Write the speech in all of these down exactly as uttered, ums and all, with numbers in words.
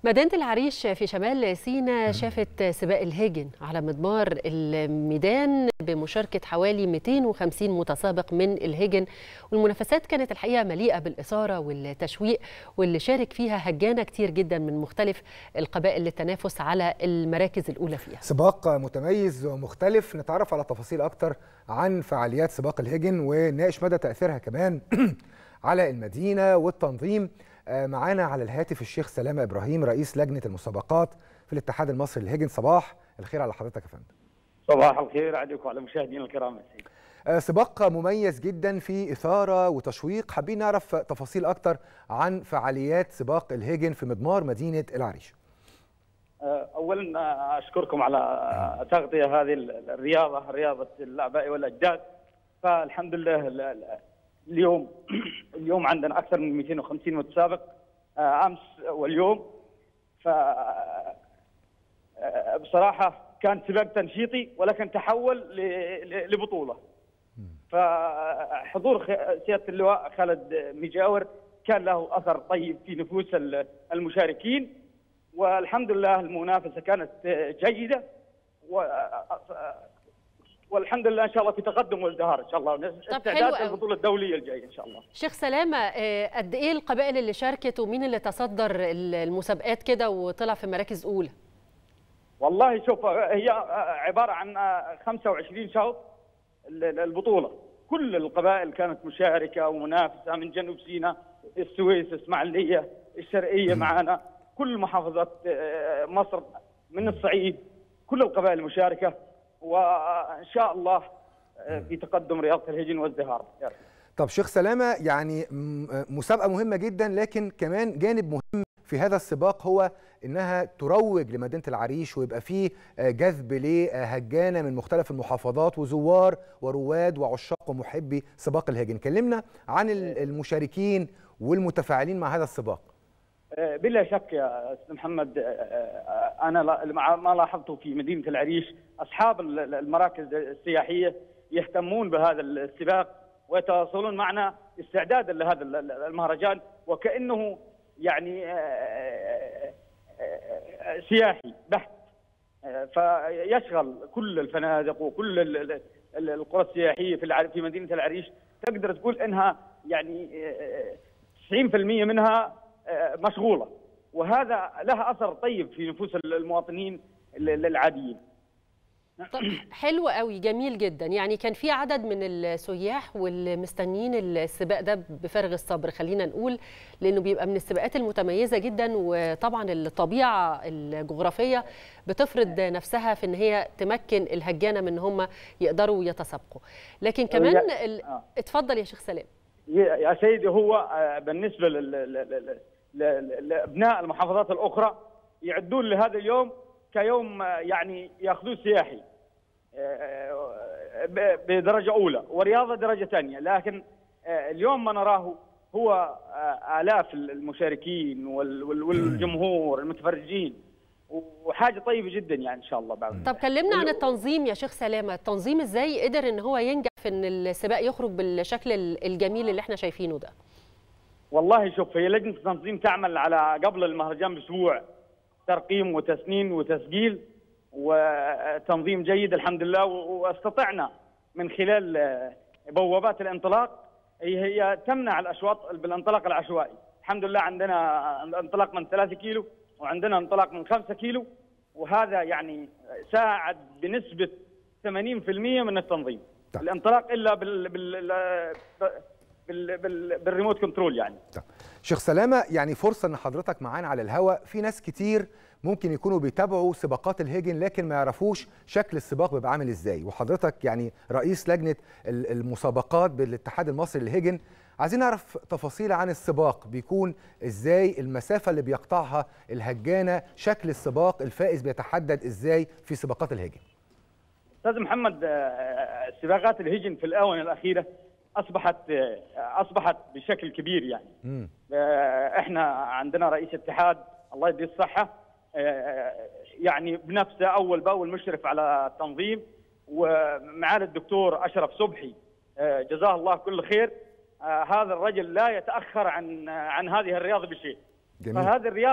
مدينة العريش في شمال سيناء شافت سباق الهجن على مضمار الميدان بمشاركة حوالي مئتين وخمسين متسابق من الهجن، والمنافسات كانت الحقيقة مليئة بالإثارة والتشويق، واللي شارك فيها هجانة كتير جدا من مختلف القبائل للتنافس على المراكز الأولى فيها. سباق متميز ومختلف. نتعرف على تفاصيل أكتر عن فعاليات سباق الهجن ونناقش مدى تأثيرها كمان على المدينة والتنظيم. معانا على الهاتف الشيخ سلامة إبراهيم رئيس لجنة المسابقات في الاتحاد المصري للهجن. صباح الخير على حضرتك يا فندم. صباح الخير عليكم وعلى مشاهدينا الكرام. سباق مميز جدا في إثارة وتشويق، حابين نعرف تفاصيل أكتر عن فعاليات سباق الهجن في مضمار مدينة العريش. أولا أشكركم على تغطية هذه الرياضة، رياضة الآباء والأجداد. فالحمد لله اليوم اليوم عندنا أكثر من مئتين وخمسين متسابق أمس واليوم. ف بصراحة كان سباق تنشيطي ولكن تحول لبطولة. فحضور سيادة اللواء خالد مجاور كان له أثر طيب في نفوس المشاركين، والحمد لله المنافسة كانت جيدة، و والحمد لله ان شاء الله في تقدم وازدهار ان شاء الله. استعداد البطوله الدوليه الجايه ان شاء الله. شيخ سلامه، قد ايه القبائل اللي شاركت ومين اللي تصدر المسابقات كده وطلع في مراكز اولى؟ والله شوف، هي عباره عن خمسة وعشرين شوط البطوله، كل القبائل كانت مشاركه ومنافسه من جنوب سيناء، السويس، اسماعيليه، الشرقيه معنا، كل محافظات مصر، من الصعيد، كل القبائل مشاركه، وان شاء الله في تقدم رياضه الهجن وازدهار. طب شيخ سلامه، يعني مسابقه مهمه جدا، لكن كمان جانب مهم في هذا السباق هو انها تروج لمدينه العريش ويبقى فيه جذب لهجانه من مختلف المحافظات وزوار ورواد وعشاق ومحبي سباق الهجن. كلمنا عن المشاركين والمتفاعلين مع هذا السباق. بلا شك يا استاذ محمد، انا ما لاحظته في مدينه العريش اصحاب المراكز السياحيه يهتمون بهذا السباق ويتواصلون معنا استعدادا لهذا المهرجان، وكانه يعني سياحي بحت، فيشغل كل الفنادق وكل القرى السياحيه في في مدينه العريش. تقدر تقول انها يعني تسعين بالمئة منها مشغولة، وهذا له أثر طيب في نفوس المواطنين العاديين. طب حلو قوي، جميل جدا. يعني كان في عدد من السياح والمستنيين السباق ده بفارغ الصبر، خلينا نقول، لأنه بيبقى من السباقات المتميزة جدا، وطبعا الطبيعة الجغرافية بتفرض نفسها في ان هي تمكن الهجانة من ان هم يقدروا يتسابقوا. لكن كمان ال... اتفضل يا شيخ سلام. يا سيدي، هو بالنسبة لابناء المحافظات الاخرى يعدون لهذا اليوم كيوم يعني ياخذوه سياحي بدرجه اولى ورياضه درجه ثانيه، لكن اليوم ما نراه هو آلاف المشاركين والجمهور المتفرجين، وحاجه طيبه جدا يعني ان شاء الله. بعد طب كلمنا عن التنظيم يا شيخ سلامه، التنظيم ازاي قدر ان هو ينجح في ان السباق يخرج بالشكل الجميل اللي احنا شايفينه ده؟ والله شوف، هي لجنه التنظيم تعمل على قبل المهرجان باسبوع ترقيم وتسنين وتسجيل وتنظيم جيد الحمد لله، واستطعنا من خلال بوابات الانطلاق هي هي تمنع الاشواط بالانطلاق العشوائي. الحمد لله عندنا انطلاق من ثلاثة كيلو وعندنا انطلاق من خمسة كيلو، وهذا يعني ساعد بنسبه ثمانين بالمئة من التنظيم. طيب. الانطلاق الا بال بال بال بال بالريموت كنترول يعني. طيب. شيخ سلامه، يعني فرصه ان حضرتك معانا على الهواء، في ناس كتير ممكن يكونوا بيتابعوا سباقات الهجن لكن ما يعرفوش شكل السباق بيبقى عامل ازاي، وحضرتك يعني رئيس لجنه المسابقات بالاتحاد المصري للهجن، عايزين نعرف تفاصيل عن السباق، بيكون ازاي المسافه اللي بيقطعها الهجانه، شكل السباق، الفائز بيتحدد ازاي في سباقات الهجن. استاذ محمد، سباقات الهجن في الاونه الاخيره اصبحت اصبحت بشكل كبير يعني. م. احنا عندنا رئيس اتحاد الله يديه الصحه، يعني بنفسه اول باول مشرف على التنظيم، ومعالي الدكتور اشرف صبحي جزاه الله كل خير. هذا الرجل لا يتاخر عن عن هذه الرياضه بشيء. جميل. فهذه الرياضه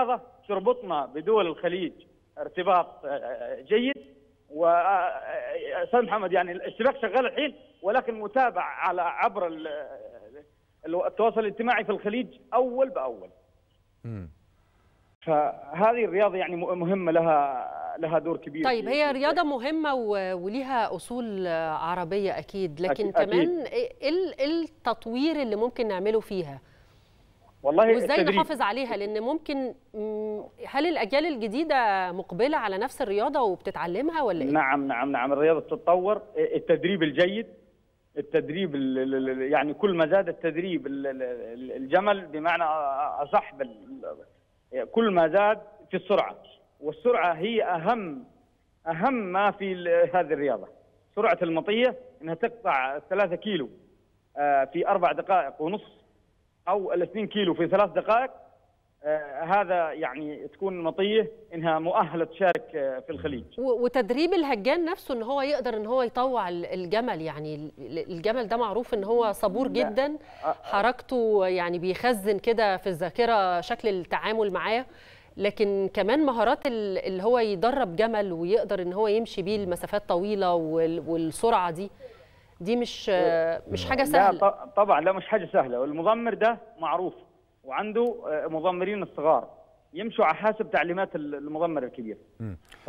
تربطنا بدول الخليج ارتباط جيد. واستاذ محمد يعني الاشتباك شغال الحين، ولكن متابع على عبر التواصل الاجتماعي في الخليج اول باول. امم فهذه الرياضه يعني مهمه، لها لها دور كبير. طيب هي رياضه مهمه وليها اصول عربيه اكيد، لكن أكيد. كمان ايه التطوير اللي ممكن نعمله فيها؟ والله وازاي نحافظ عليها؟ لان ممكن، هل الاجيال الجديده مقبله على نفس الرياضه وبتتعلمها ولا ايه؟ نعم نعم نعم الرياضه تتطور. التدريب الجيد، التدريب يعني كل ما زاد التدريب الجمل بمعنى اصح، كل ما زاد في السرعه، والسرعه هي اهم اهم ما في هذه الرياضه. سرعه المطيه انها تقطع ثلاثة كيلو في اربع دقائق ونص، او الاثنين كيلو في ثلاث دقائق. آه هذا يعني تكون مطيه انها مؤهله تشارك في الخليج. وتدريب الهجان نفسه ان هو يقدر ان هو يطوع الجمل، يعني الجمل ده معروف ان هو صبور جدا، حركته يعني بيخزن كده في الذاكره شكل التعامل معاه، لكن كمان مهارات اللي هو يدرب جمل ويقدر ان هو يمشي بيه المسافات طويله والسرعه دي دي مش مش حاجه سهله. لا طبعا، لا مش حاجه سهله. والمضمر ده معروف وعنده مضمرين الصغار يمشوا على حسب تعليمات المضمر الكبير. ف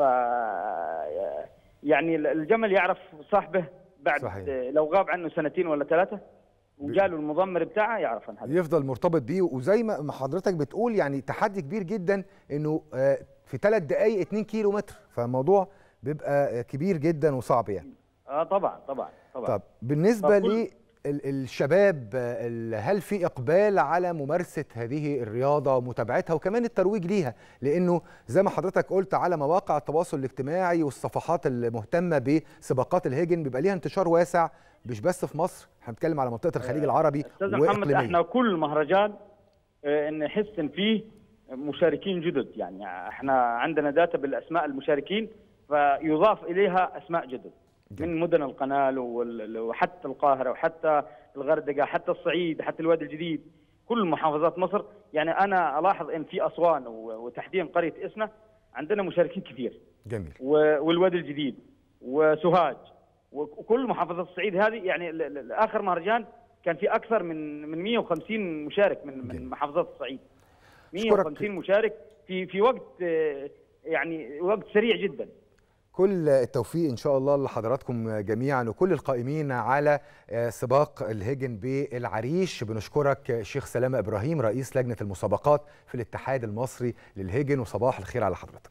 يعني الجمل يعرف صاحبه بعد صحيح. لو غاب عنه سنتين ولا ثلاثه وجاله المضمر بتاعه يعرف عن هذا، يفضل مرتبط بيه. وزي ما حضرتك بتقول يعني تحدي كبير جدا انه في ثلاث دقائق اتنين كيلو متر، فالموضوع بيبقى كبير جدا وصعب يعني. اه طبعا طبعا طبعا. طب بالنسبه للشباب، هل في اقبال على ممارسه هذه الرياضه ومتابعتها وكمان الترويج ليها؟ لانه زي ما حضرتك قلت على مواقع التواصل الاجتماعي والصفحات المهتمه بسباقات الهيجن بيبقى ليها انتشار واسع، مش بس في مصر، احنا بنتكلم على منطقه الخليج العربي. استاذ محمد، احنا كل مهرجان نحس ان فيه مشاركين جدد، يعني احنا عندنا داتا بالاسماء المشاركين فيضاف اليها اسماء جدد من مدن القناه وحتى القاهره وحتى الغردقه حتى الصعيد حتى الوادي الجديد، كل محافظات مصر. يعني انا الاحظ ان في اسوان وتحديدا قريه اسنا عندنا مشاركين كثير. جميل. والوادي الجديد وسوهاج وكل محافظات الصعيد هذه، يعني اخر مهرجان كان في اكثر من من مئة وخمسين مشارك من من محافظات الصعيد. مئة وخمسين مشارك في في وقت يعني وقت سريع جدا. كل التوفيق إن شاء الله لحضراتكم جميعا وكل القائمين على سباق الهيجن بالعريش. بنشكرك شيخ سلامة إبراهيم رئيس لجنة المسابقات في الاتحاد المصري للهيجن، وصباح الخير على حضرتك.